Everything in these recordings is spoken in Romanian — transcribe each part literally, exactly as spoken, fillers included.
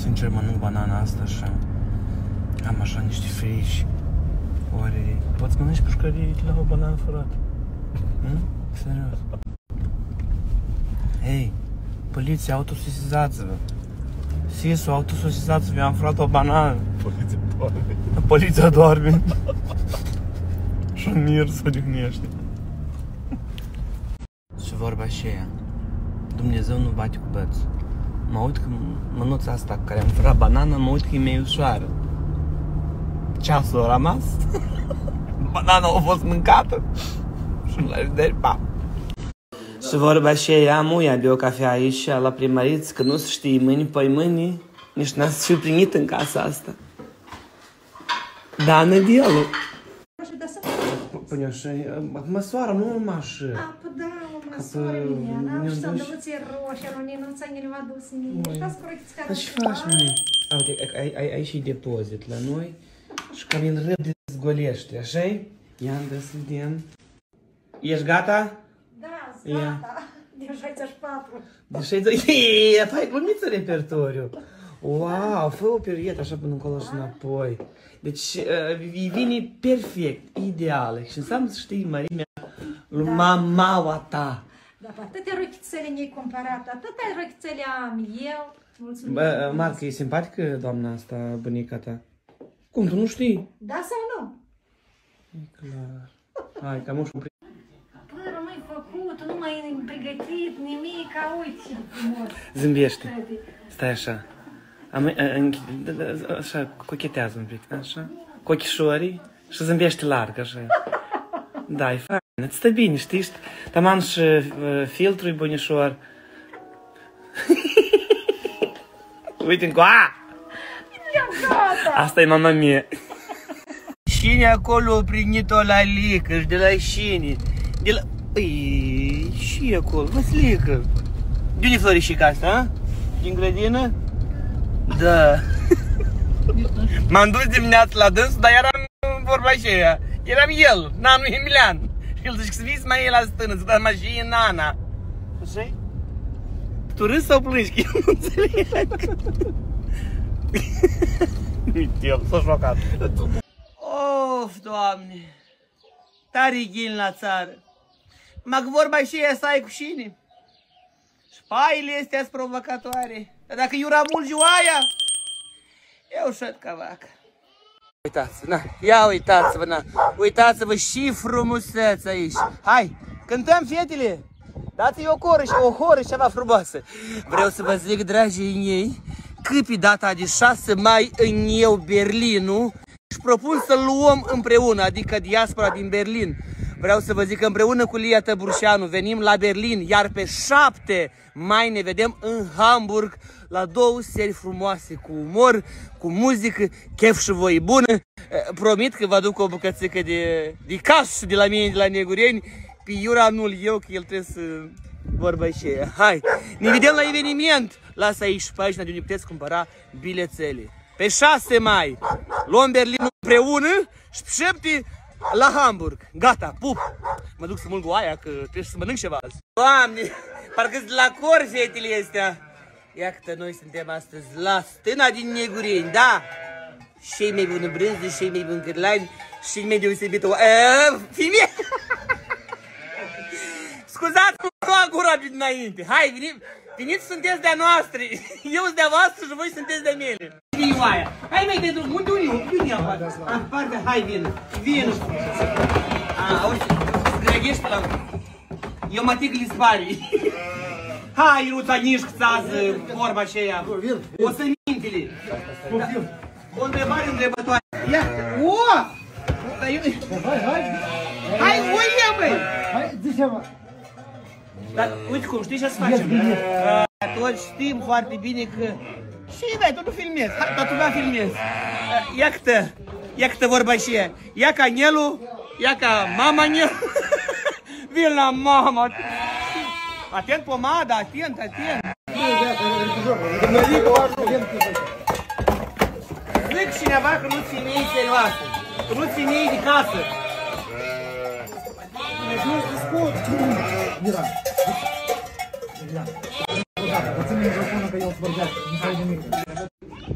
sincer, mănânc banana asta și am așa niște frici. Oare poți mănânci pușcării la o banană fărată? Hm? Serios. Hei, poliția, autosesizați-vă. Sisu, autosesizați-vă, eu am furat o banană. Poliția doarme. Poliția doarme. Și mir se odihnește. Și vorba și aia. Dumnezeu nu bate cu bățul. Mă uit că mânuța asta cu care am furat banana, mă uit că e mai ușoară. Ceasul a rămas. Banana a fost mâncată. Și la revedere, pa! Și vorba și aia, muia bea o cafea aici la primăriță, că nu se știe mâini, păi mâini, nici n-a să fiu primit în casa asta. Da, Nădielu. Până și, măsoară, nu numai și... Apă, da, o măsoară, Liliana, și să-mi dăvăți roșia, nu nenunța, nu v-a dus nimic. Dați crochiți care ce faci, măi? Uite, ai și depozit la noi și cam în râd de zgolește, așa-i? Ia-mi dă să vedem. Ești gata? Da, sunt gata. De șaizeci și patru. De șaizeci... Iiii, tu ai glumiță repertoriu. Wow, fă o perioadă așa până încolo și înapoi. Deci, uh, vine perfect, ideal. Și înseamnă să știi mărimea lui da. Mamaua ta. Da, atâtea rochițele ne-ai cumpărat, atâtea rochițele am eu. Mulțumim. Bă, Marca, e simpatică doamna asta, bunica ta? Cum, tu nu știi? Da sau nu? E clar. Hai, cam ușor. Părul nu-i făcut, nu mai pregătit nimic, uite ce frumos. Zâmbește. Stai așa. Am, așa, cochetează un pic, așa. Cu ochișorii și zâmbește larg, așa. Da, e fain, îți stă bine, știi? Taman și uh, filtrul e bunișor. Uite încă, a! Asta e mama mea. Cine acolo a primit-o la Lică și de la cine? De la... Păi, și acolo, Vasilică. De unde florișica asta, a? Din grădină? Da. M-am dus dimineața la dâns, dar eram vorba și aia. Eram el, Nanu Emilian. Și el zice că să vii mai el la stână, să dăm mașini în Ana. Așa-i? Tu râzi sau plângi? Că eu nu înțeleg. Uite el, s-a șocat. Of, Doamne. Tare ghini la țară. Mă vorba și aia să ai cu cine? Și paile astea-s provocatoare. Dar dacă iura mulgi oaia, eu șed ca vacă. Uitați-vă, na, ia uitați-vă, na, uitați-vă și frumusețe aici. Hai, cântăm, fetele! Dați-i o coră și o horă și ceva frumoasă. Vreau să vă zic, dragii mei, că pe data de șase mai în eu Berlinul și propun să luăm împreună, adică diaspora din Berlin. Vreau să vă zic că împreună cu Lia Tăburșeanu venim la Berlin, iar pe șapte mai ne vedem în Hamburg la două serii frumoase, cu umor, cu muzică, chef și voi bună. Promit că vă aduc o bucățică de, de casă de la mine, de la Negureni, pe Iura nu-l eu, că el trebuie să vorba și aia. Hai, ne vedem la eveniment. Lasă aici pagina de unde puteți cumpăra bilețele. Pe șase mai luăm Berlinul împreună și pe șapte la Hamburg. Gata, pup! Mă duc să mulg oaia, că trebuie să mănânc ceva azi. Doamne, parcă-s de la cor fetele astea. Iată, noi suntem astăzi la stâna din Negureni, da? Și mai bună brânză, și mai bun cârlani, și mai deosebită oaia. Fimie! Scuzați-mă, nu am gura dinainte. Hai, veniți, veniți, sunteți de-a noastre. Eu sunt de-a voastră și voi sunteți de mele. Vii oaia. Hai, mai de drum. Unde unde unde apare? Aparte, hai, vină. Vină. A, auzi, zgrăgește la... Eu mă tic lispari. Hai, Iruța, nici câțază vorba aceea. O să mintele. O întrebare întrebătoare. Ia, o! Hai, hai. Hai, uite, băi. Hai, zi ceva. Dar uite cum, știi ce să facem? Toți știm foarte bine că... Și băi, tu nu filmezi, hai, dar tu nu filmezi. Ia câtă, ia câtă vorba și ea. Ia ca Nelu, ia ca mama Nelu. Vin la mama. Atent pomada, atent, atent. Zic cineva că nu ții mei serioase, că nu ții mei de casă. Nu te scot. Mira. Mira. Ține microfonul că eu îți vorbească, nu stai nimic.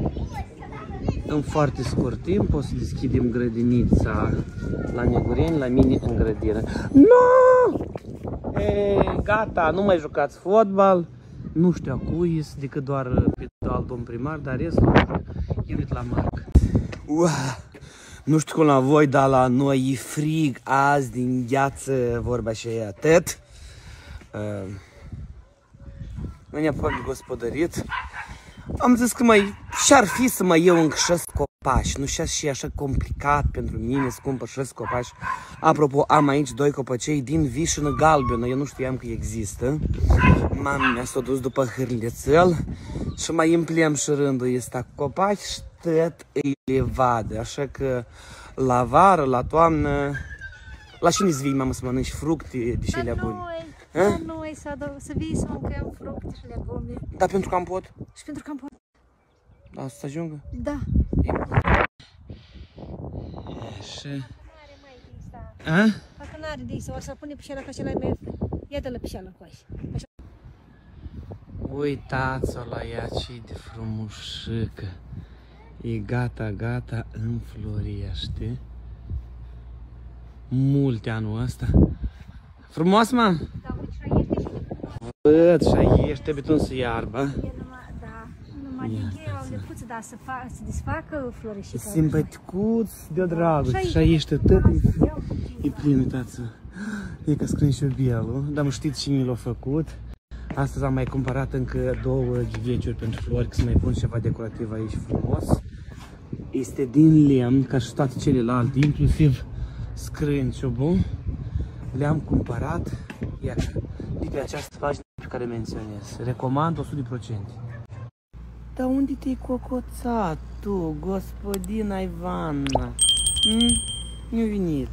În foarte scurt timp o să deschidem grădinița la Negureni, la mine în grădină. No! Ei, gata, nu mai jucați fotbal. Nu știu a cui este, decât doar pe alt domn primar, dar restul e uit la Marc. Ua! Nu știu cum la voi, dar la noi e frig azi din gheață, vorba și e atât. Uh, nu ne-am de gospodărit. Am zis că mai și-ar fi să mai iau încă șase copaci. Nu și și așa complicat pentru mine să cumpăr șase copaci. Apropo, am aici doi copăcei din vișină galbenă. Eu nu știam că există. Mama mea s-a dus după hârlețel și mai împlem și rândul ăsta cu copaci și tot îi le vadă. Așa că la vară, la toamnă, la cine-ți vii, mamă, să mănânci fructe de cele bune? La noi, să, să vii să mâncăm fructe și legume. Da, pentru că am pot? Și pentru că am pot. Da, să ajungă? Da. Și... A? Dacă n-are de să o să pune pișeala ca cel mai... Ia-te la pișeala cu așa. Uitați-o la ea, ce de frumușică. E gata, gata, înflorește. Multe anul ăsta. Frumos, mam? Da, uite, șaiește și de frumos. Văd, șaiește, trebuie tunsă iarba. E numai, da, numai de gheu au lepuță, dar să, fa, să desfacă floreșica. E simpaticuț de dragoste, șaiește tot, e plin, uitați-o. E ca scrânșiubielul, dar nu știți cine l-a făcut. Astăzi am mai cumpărat încă două ghiveciuri pentru flori, că să mai pun ceva decorativ aici frumos. Este din lemn, ca și toate celelalte, inclusiv scrânciubul. Le-am cumpărat, iar de pe această pagină pe care menționez. Recomand o sută la sută. Dar unde te-ai cocoțat tu, gospodina Ivana? Hm? Nu-i venit.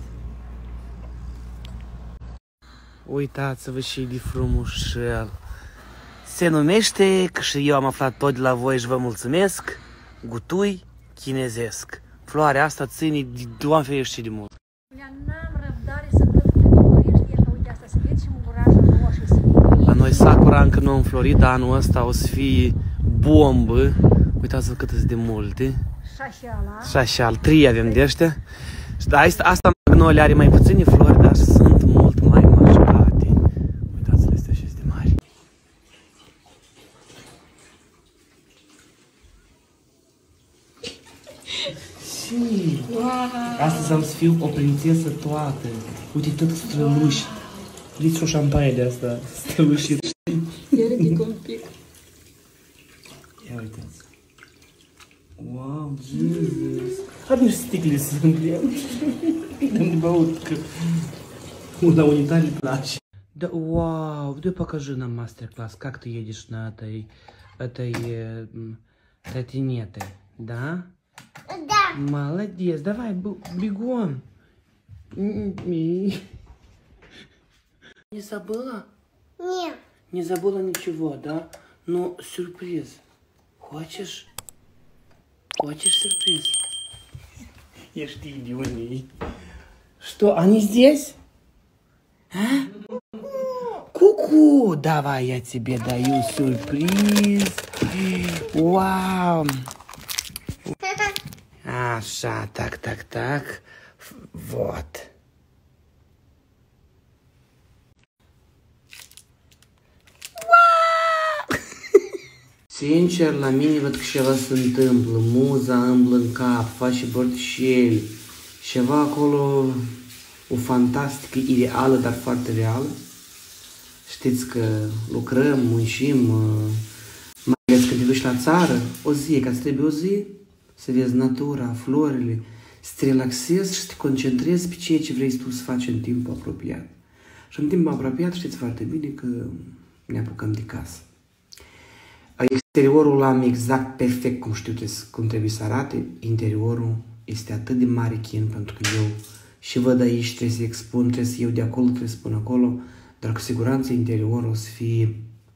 Uitați-vă și de frumușel. Se numește, că și eu am aflat tot de la voi și vă mulțumesc, gutui chinezesc. Floarea asta ține de Doamne ferește de mult. N-am răbdare să văd cum florește, că uite asta se vede și mugurașul roșu se vede. La noi sakura încă nu a înflorit, dar anul ăsta o să fie bombă. Uitați-vă cât sunt de multe. Șașeala. Șașeal, trei avem de ăștia. Asta, asta magnolia are mai puține flori, dar sunt mult mai mașcate. Uitați-le, astea și de mari. Și astăzi am să fiu o prințesă toată. Uite, tot străluși. Vedeți o șampaie de asta strălușită. Ia ridic un pic. Ia uitați. Wow, Jesus. Am niște sticle să împlem. Dăm de băut, că una unitar îi place. Да, вау, да покажи нам мастер-класс, как ты едешь на этой, этой тротинете, да? Да. Молодец, давай, бегом. Не забыла? Нет. Не забыла ничего, да? Но сюрприз. Хочешь? Хочешь сюрприз? Ешь ты, идионий. Что, они здесь? А? Ку-ку! Давай я тебе даю сюрприз. Вау! Așa, tac, tac, tac. Вот. Sincer, la mine văd că ceva se întâmplă. Muza îmblă în cap, face bărtșeli. Ceva acolo, o fantastică, ideală, dar foarte reală. Știți că lucrăm, muncim, mai ales când te duci la țară, o zi, ca să trebuie o zi, să vezi natura, florile, să te relaxezi și să te concentrezi pe ceea ce vrei tu să faci în timpul apropiat. Și în timpul apropiat știți foarte bine că ne apucăm de casă. Exteriorul l-am exact perfect cum știu cum trebuie să arate, interiorul este atât de mare chin pentru că eu și văd aici, trebuie să expun, trebuie să iau de acolo, trebuie să pun acolo, dar cu siguranță interiorul o să fie,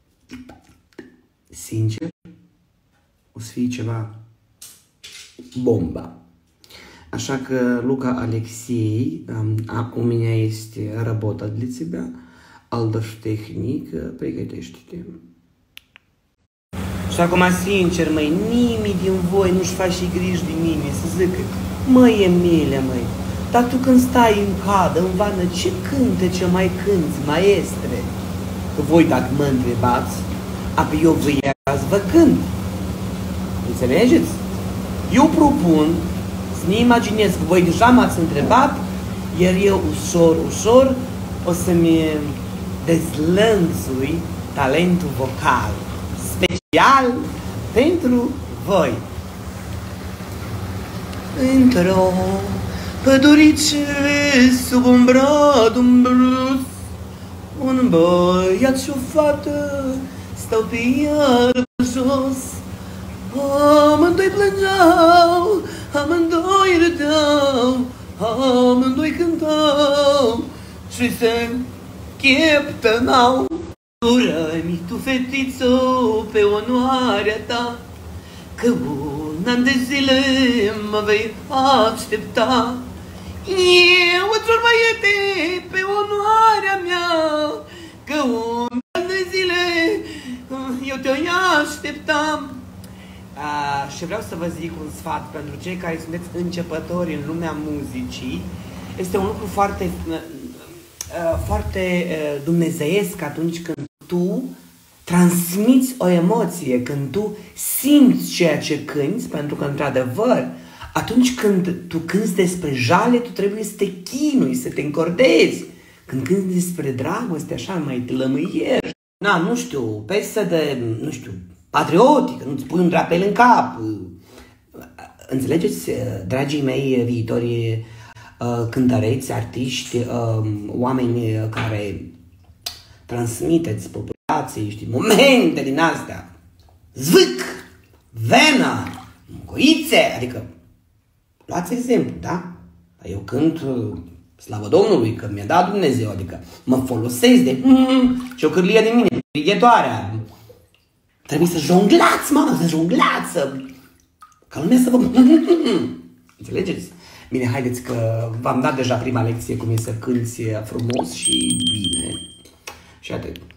sincer, o să fie ceva bomba. Așa că Luca Alexei, a, у меня есть работа для тебя, Aldosh Tehnic, pregătește-te. Și acum, sincer, măi, nimeni din voi nu-și face și griji de mine, să zică, măi, Emilia, măi, dar tu când stai în cadă, în vană, ce cântece mai cânti, maestre? Că voi, dacă mă întrebați, apoi eu vă iaz, vă cânt. Înțelegeți? Eu propun să ne imaginez că voi deja m-ați întrebat, iar eu ușor, ușor o să-mi dezlănțui talentul vocal, special pentru voi. Într-o pădurice sub un brad umbrus, un băiat și o fată stau pe iarbă jos. Amândoi plângeau, amândoi râdeau, amândoi cântau și se cheptănau. Ură-mi tu, fetițo, pe onoarea ta, că un an de zile mă vei aștepta. Eu îți jur, băiete, pe onoarea mea, că un an de zile eu te-o așteptam. Uh, și vreau să vă zic un sfat pentru cei care sunteți începători în lumea muzicii. Este un lucru foarte, uh, foarte uh, dumnezeiesc atunci când tu transmiți o emoție, când tu simți ceea ce cânti, pentru că, într-adevăr, atunci când tu cânti despre jale, tu trebuie să te chinui, să te încordezi. Când cânti despre dragoste, așa, mai te lămâiești. Na, nu știu, pesă de, nu știu, patriotică, nu-ți pui un drapel în cap. Înțelegeți, dragii mei viitori uh, cântăreți, artiști, uh, oameni care transmiteți populației, știi, momente din astea, zvâc, venă, mucoițe, adică, luați exemplu, da? Eu cânt, slavă Domnului, că mi-a dat Dumnezeu, adică mă folosesc de mm, și o cârlie din mine, righetoarea. Trebuie să jonglați, mă, să jonglați, să... ca lumea să vă... Înțelegeți? Bine, haideți că v-am dat deja prima lecție cum e să cânti frumos și bine. Și atât.